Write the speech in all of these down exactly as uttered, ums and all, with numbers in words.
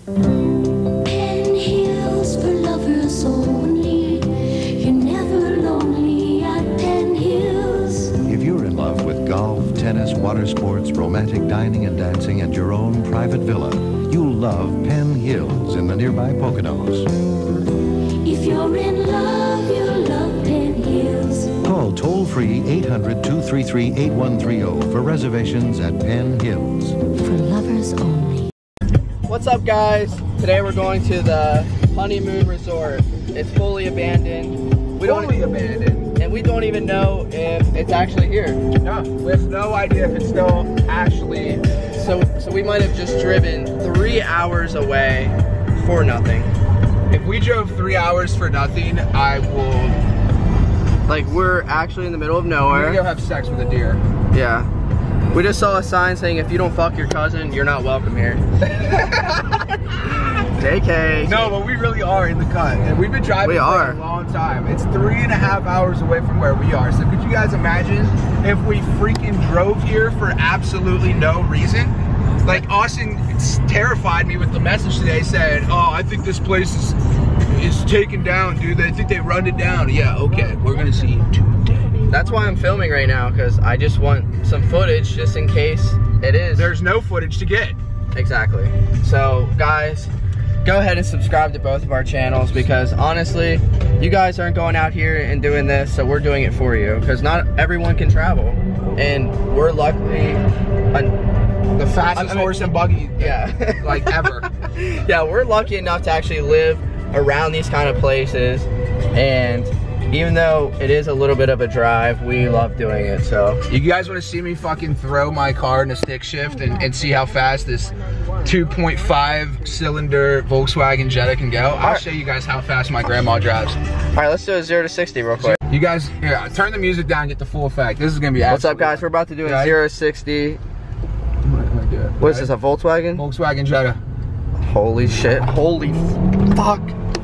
Pen Hills for lovers only. You're never lonely at Pen Hills. If you're in love with golf, tennis, water sports, romantic dining and dancing, and your own private villa, you'll love Pen Hills in the nearby Poconos. If you're in love, you'll love Pen Hills. Call toll-free eight hundred, two three three, eight one three zero for reservations at Pen Hills. For lovers only. What's up, guys? Today we're going to the honeymoon resort. It's fully abandoned. We Fully don't abandoned. and we don't even know if it's actually here. No, we have no idea if it's still actually. So so we might have just driven three hours away for nothing. If we drove three hours for nothing, I will. Like, we're actually in the middle of I'm nowhere. gonna go have sex with a deer. Yeah. We just saw a sign saying if you don't fuck your cousin, you're not welcome here. J K. No, but we really are in the cut, and we've been driving We for are. a long time. It's three and a half hours away from where we are. So could you guys imagine if we freaking drove here for absolutely no reason? Like, Austin terrified me with the message today saying, "Oh, I think this place is is taken down, dude. They think they run it down." Yeah, okay, we're gonna see you today. That's why I'm filming right now, because I just want some footage just in case it is. There's no footage to get. Exactly. So, guys, go ahead and subscribe to both of our channels, because honestly, you guys aren't going out here and doing this, so we're doing it for you, because not everyone can travel. And we're luckily a, The fastest I mean, horse and buggy, yeah. like ever. Yeah, we're lucky enough to actually live around these kind of places, and even though it is a little bit of a drive, we love doing it. So You guys want to see me fucking throw my car in a stick shift and, and see how fast this two point five cylinder Volkswagen Jetta can go? I'll right. show you guys how fast my grandma drives. all right, let's do a zero to sixty real quick. You guys, here, turn the music down, get the full effect. This is gonna be What's up, absolutely- guys? We're about to do a Right. zero to sixty. I'm gonna- I'm gonna do it. What is Right? this, a Volkswagen? Volkswagen Jetta. Holy shit! Holy fuck!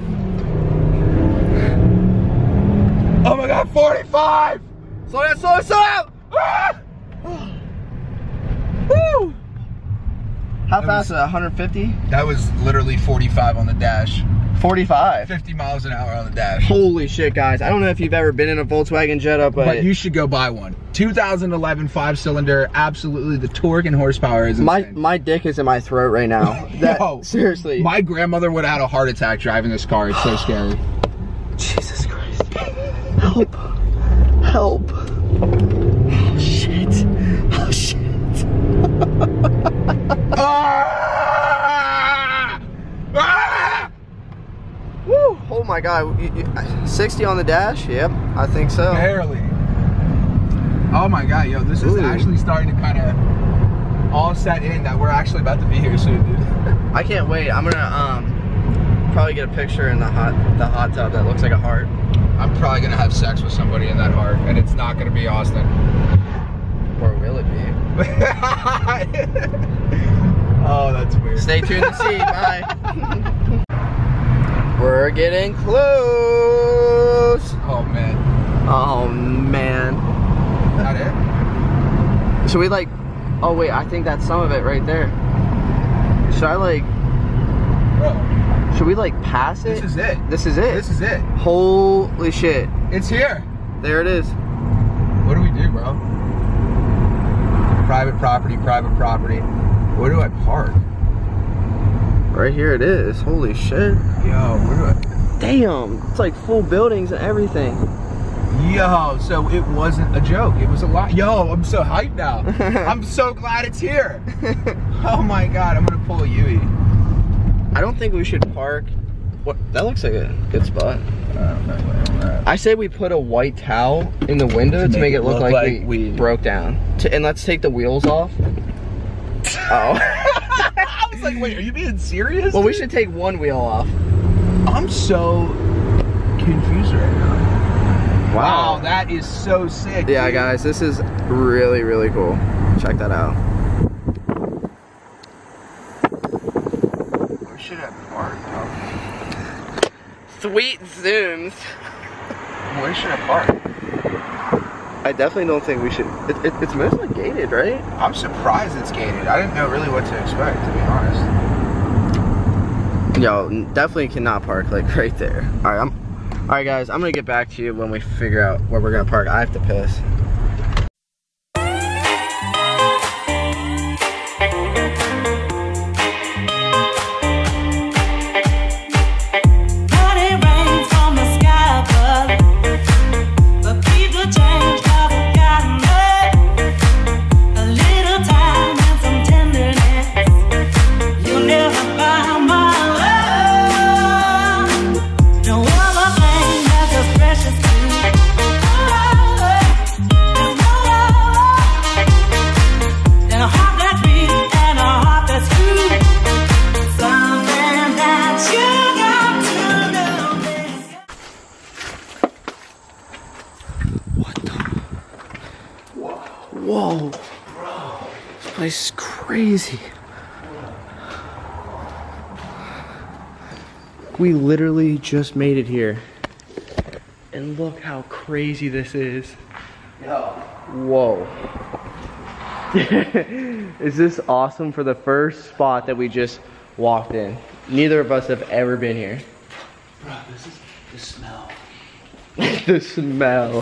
Oh my God, forty-five! Slow down! Slow down! Slow down! Ah! Woo! How That fast was- is it? one hundred fifty? That was literally forty-five on the dash. forty-five. fifty miles an hour on the dash. Holy shit, guys! I don't know if you've ever been in a Volkswagen Jetta, but, But you should go buy one. two thousand eleven five cylinder, absolutely the torque and horsepower is my insane. my dick is in my throat right now. That, Yo, seriously. My grandmother would have had a heart attack driving this car. It's so scary. Jesus Christ! Help! Help! Oh shit! Oh shit! Ah! Ah! Woo! Oh my God! You- you- sixty on the dash? Yep, I think so. Barely. Oh my God, yo, this is Ooh. actually starting to kind of all set in that we're actually about to be here soon, dude. I can't wait. I'm gonna um probably get a picture in the hot the hot tub that looks like a heart. I'm probably gonna have sex with somebody in that heart, and it's not gonna be Austin. Or will it be? Oh, that's weird. Stay tuned to see. Bye. We're getting close. Oh man. Oh man. That it? Should we like? Oh wait, I think that's some of it right there. Should I like? Bro, Should we like pass it? this is it. This is it. This is it. Holy shit! It's here. There it is. What do we do, bro? Private property, private property. Where do I park? Right here it is. Holy shit! Yo, where do I? Damn! It's like full buildings and everything. Yo, so it wasn't a joke. It was a lot. Yo, I'm so hyped now. I'm so glad it's here. Oh my God, I'm gonna pull a Yui. I don't think we should park. What? That looks like a good spot. I say we put a white towel in the window to, make, it look, like, like we we- broke down. To, and let's take the wheels off. Oh. I was like, wait, are you being serious? Well, we should take one wheel off. I'm so confused right now. Wow, that is so sick. Yeah, dude. guys, this is really, really cool. Check that out. Where should I park? Sweet zooms. Where should I park? I definitely don't think we should. It, it, it's mostly gated, right? I'm surprised it's gated. I didn't know really what to expect, to be honest. Yo, definitely cannot park like right there. All right, I'm. All right, guys, I'm gonna get back to you when we figure out where we're gonna park. I have to piss. Whoa, this place is crazy. We literally just made it here. And look how crazy this is. Whoa. Is this awesome for the first spot that we just walked in? Neither of us have ever been here. Bro, this is the smell. The smell.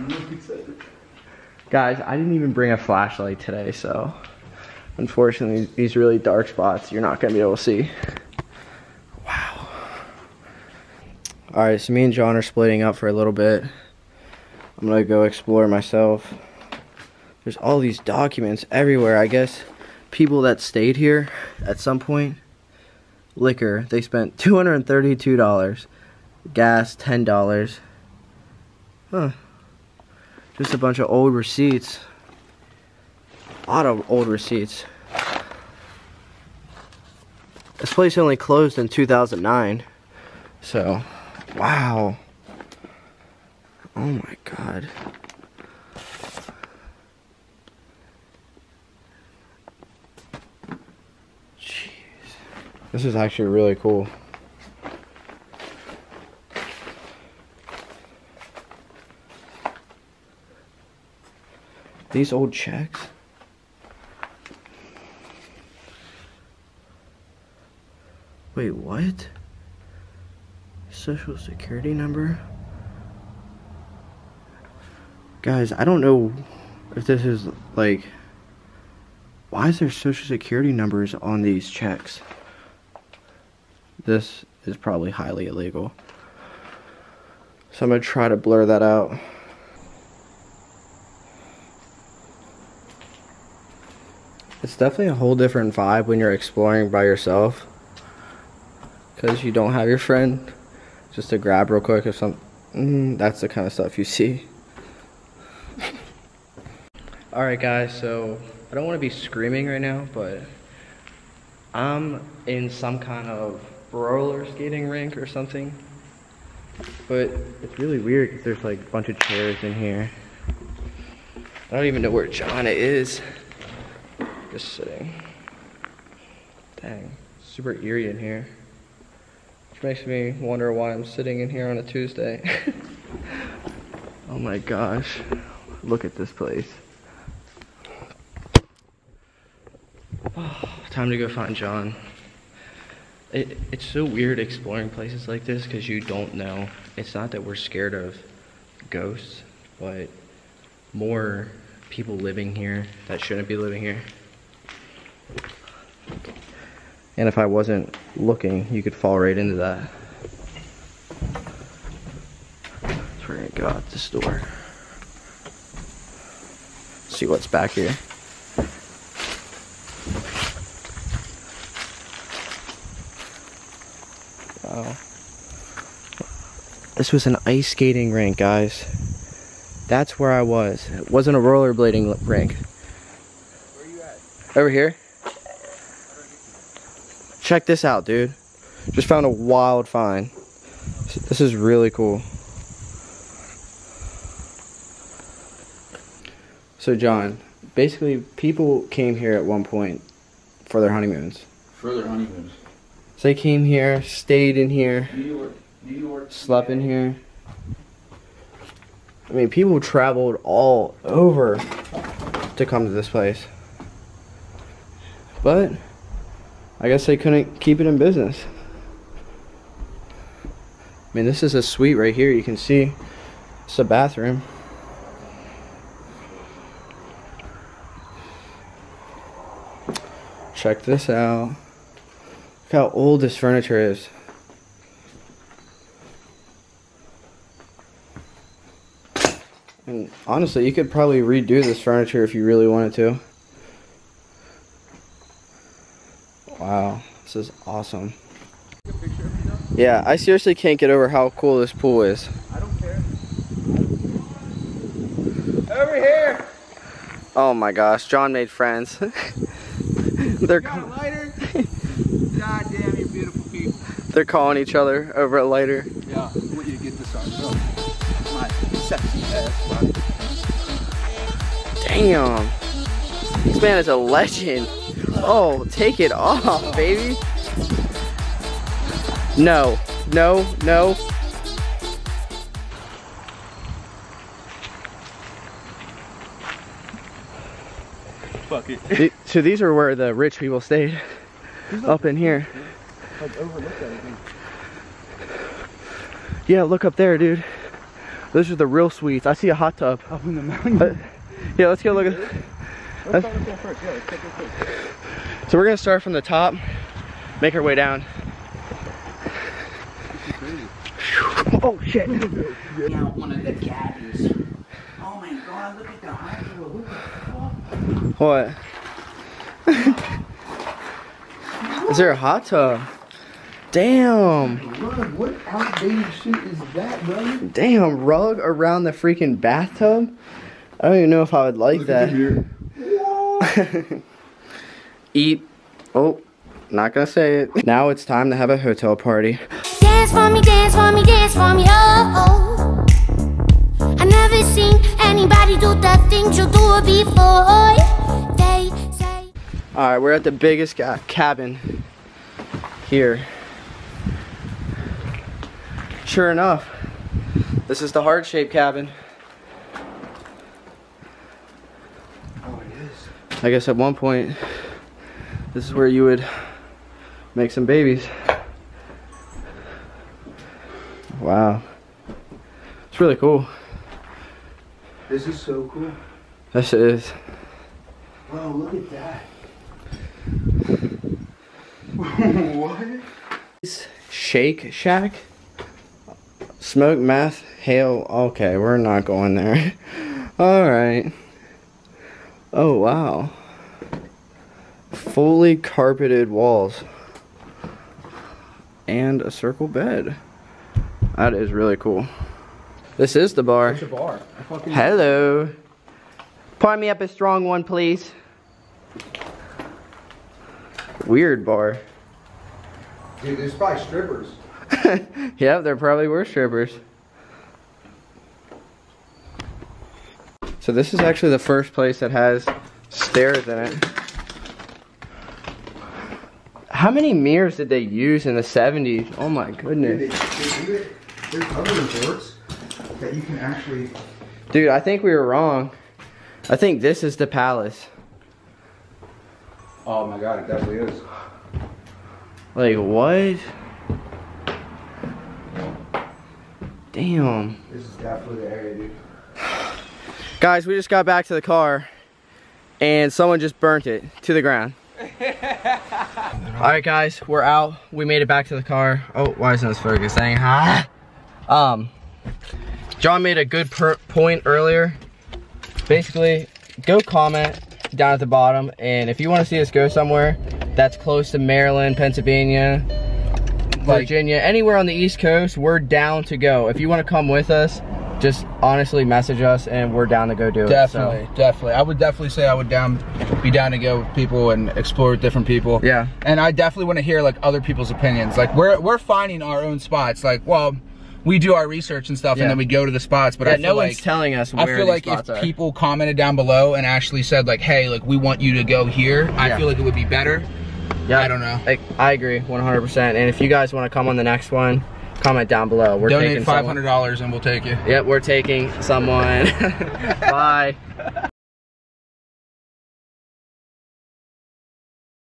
Guys, I didn't even bring a flashlight today, so unfortunately these really dark spots you're not gonna be able to see. Wow. Alright, so me and John are splitting up for a little bit. I'm gonna go explore myself. There's all these documents everywhere. I guess people that stayed here at some point. Liquor, they spent two hundred thirty-two dollars. Gas, ten dollars. Huh. Just a bunch of old receipts. A lot of old receipts. This place only closed in two thousand nine. So, wow. Oh my god. Jeez. This is actually really cool. These old checks. Wait, what? Social Security number? Guys, I don't know if this is like, why is there Social Security numbers on these checks? This is probably highly illegal. So I'm gonna try to blur that out. It's definitely a whole different vibe when you're exploring by yourself, because you don't have your friend just to grab real quick or something. Mm, that's the kind of stuff you see. Alright guys, so I don't want to be screaming right now, but I'm in some kind of roller skating rink or something. But it's really weird because there's like a bunch of chairs in here. I don't even know where John is. Just sitting. Dang, super eerie in here. Which makes me wonder why I'm sitting in here on a Tuesday. Oh my gosh. Look at this place. Oh, time to go find John. It, it's so weird exploring places like this because you don't know. It's not that we're scared of ghosts, but more people living here that shouldn't be living here. And if I wasn't looking, you could fall right into that. So we're gonna go out this door. See what's back here. Wow. This was an ice skating rink, guys. That's where I was. It wasn't a rollerblading rink. Where are you at? Over here. Check this out, dude. Just found a wild find. This is really cool. So John, basically people came here at one point for their honeymoons. For their honeymoons. So they came here, stayed in here, New York, New York, slept in here. I mean, people traveled all over to come to this place. But I guess they couldn't keep it in business. I mean, this is a suite right here. You can see it's a bathroom. Check this out. Look how old this furniture is. And honestly, you could probably redo this furniture if you really wanted to. Wow, this is awesome. Yeah, I seriously can't get over how cool this pool is. I don't care. Over here. Oh my gosh, John made friends. They're You got a lighter? God damn, you beautiful people. They're calling each other over a lighter. Yeah, I want you to get this on film. My sexy ass body. Damn. This man is a legend. Oh, take it off, baby. No, no, no. Fuck it. So these are where the rich people stayed. Up in here. Like overlooked everything. Yeah, look up there, dude. Those are the real suites. I see a hot tub. Up in the mountain. Uh, yeah, let's go look at. Let's start with that first. Yeah, let's take it quick. So we're gonna start from the top, make our way down. Oh shit! Out one of the caddies. Oh my god, look at the hydro. What? Is there a hot tub? Damn! Rug, what outdated shit is that, brother? Damn, rug around the freaking bathtub? I don't even know if I would like that. Eat. Oh, not gonna say it. Now it's time to have a hotel party. Dance for me, dance for me, dance for me, oh, oh. I never seen anybody do the things you do before. They say. Alright, we're at the biggest ca cabin here. Sure enough, this is the heart-shaped cabin. Oh, it is. I guess at one point, this is where you would make some babies. Wow. It's really cool. This is so cool. Yes, it is. Wow, look at that. What? Shake Shack? Smoke meth? Hail? Okay, we're not going there. Alright. Oh, wow. Fully carpeted walls. And a circle bed. That is really cool. This is the bar. It's a bar. I fucking Hello. Pour me up a strong one, please. Weird bar. Dude, there's probably strippers. Yeah, there probably were strippers. So this is actually the first place that has stairs in it. How many mirrors did they use in the seventies? Oh my goodness. Dude, they, they do it. There's other resorts that you can actually. Dude, I think we were wrong. I think this is the Palace. Oh my god, it definitely is. Like, what? Damn. This is definitely the area, dude. Guys, we just got back to the car and someone just burnt it to the ground. Alright guys, we're out. We made it back to the car. Oh, why isn't this focusing? Huh? Um, John made a good per point earlier. Basically, go comment down at the bottom, and if you want to see us go somewhere that's close to Maryland, Pennsylvania, Virginia, anywhere on the East Coast, we're down to go. If you want to come with us, just honestly message us and we're down to go do Definitely, it. So. definitely. I would definitely say I would down, be down to go with people and explore with different people. Yeah. And I definitely want to hear like other people's opinions. Like we're we're finding our own spots. Like, well, we do our research and stuff, Yeah. and then we go to the spots. But Yeah, I feel no like one's telling us I where feel these like if spots are. people commented down below and actually said like, hey, like we want you to go here, Yeah. I feel like it would be better. Yeah, I don't know. Like, I agree one hundred percent. And if you guys want to come on the next one, comment down below. We're Donate taking five hundred dollars and we'll take you. Yep, we're taking someone. Bye.